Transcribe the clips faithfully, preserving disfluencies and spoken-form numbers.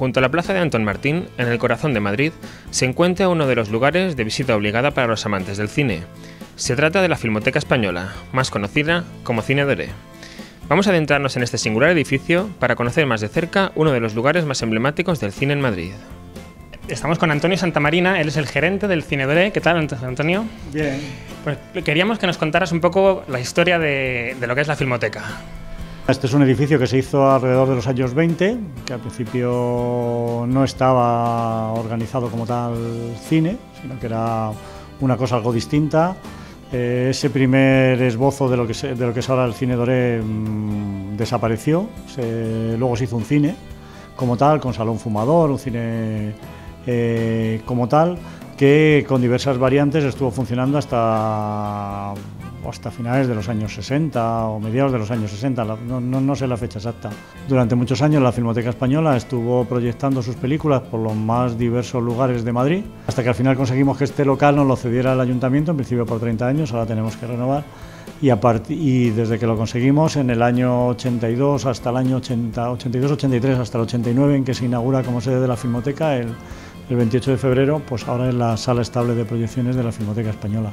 junto a la plaza de Antón Martín, en el corazón de Madrid, se encuentra uno de los lugares de visita obligada para los amantes del cine. Se trata de la Filmoteca Española, más conocida como Cine Doré. Vamos a adentrarnos en este singular edificio para conocer más de cerca uno de los lugares más emblemáticos del cine en Madrid. Estamos con Antonio Santamarina, él es el gerente del Cine Doré. ¿Qué tal, Antonio? Bien. Pues queríamos que nos contaras un poco la historia de, de lo que es la Filmoteca. Este es un edificio que se hizo alrededor de los años veinte, que al principio no estaba organizado como tal cine, sino que era una cosa algo distinta. Eh, ese primer esbozo de lo que, se, de lo que es ahora el Cine Doré mmm, desapareció, se, luego se hizo un cine como tal, con salón fumador, un cine eh, como tal, que con diversas variantes estuvo funcionando hasta... hasta finales de los años sesenta o mediados de los años sesenta, no, no, no sé la fecha exacta. Durante muchos años la Filmoteca Española estuvo proyectando sus películas por los más diversos lugares de Madrid, hasta que al final conseguimos que este local nos lo cediera el Ayuntamiento, en principio por treinta años, ahora tenemos que renovar, y, a y desde que lo conseguimos en el año ochenta y dos hasta el año ochenta, ochenta y dos ochenta y tres, hasta el ochenta y nueve, en que se inaugura como sede de la Filmoteca, el, el veintiocho de febrero, pues ahora es la sala estable de proyecciones de la Filmoteca Española.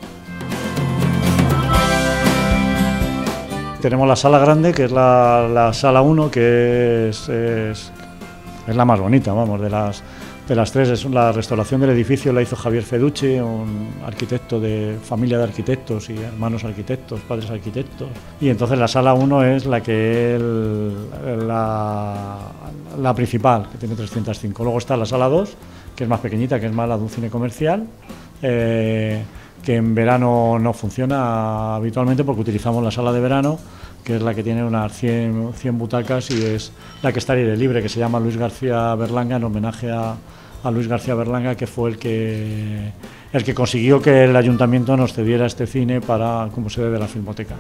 Tenemos la sala grande, que es la, la sala uno, que es, es, es la más bonita, vamos, de las, de las tres. Es la restauración del edificio la hizo Javier Feducci, un arquitecto de familia de arquitectos y hermanos arquitectos, padres arquitectos. Y entonces la sala uno es la que es la, la principal, que tiene trescientos cinco. Luego está la sala dos, que es más pequeñita, que es más la de un cine comercial. Eh, que en verano no funciona habitualmente porque utilizamos la sala de verano, que es la que tiene unas cien, cien butacas y es la que está al aire libre, que se llama Luis García Berlanga, en homenaje a, a Luis García Berlanga, que fue el que, el que consiguió que el Ayuntamiento nos cediera este cine para, como sede de la Filmoteca.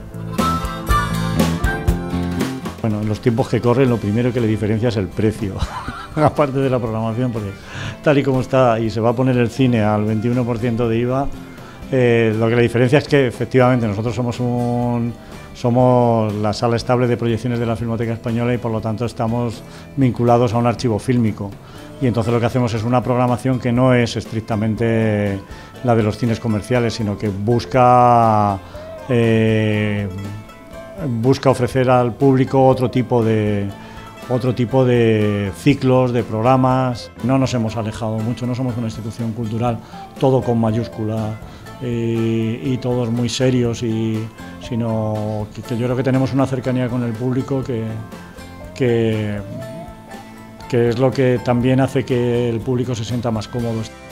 Bueno, en los tiempos que corren, lo primero que le diferencia es el precio, aparte de la programación, porque tal y como está y se va a poner el cine al veintiuno por ciento de I V A, Eh, lo que la diferencia es que efectivamente nosotros somos un somos la sala estable de proyecciones de la Filmoteca Española y por lo tanto estamos vinculados a un archivo fílmico, y entonces lo que hacemos es una programación que no es estrictamente la de los cines comerciales, sino que busca eh, busca ofrecer al público otro tipo de otro tipo de ciclos, de programas. No nos hemos alejado mucho, no somos una institución cultural todo con mayúscula y, y todos muy serios, y, sino que, que yo creo que tenemos una cercanía con el público que, que, que es lo que también hace que el público se sienta más cómodo.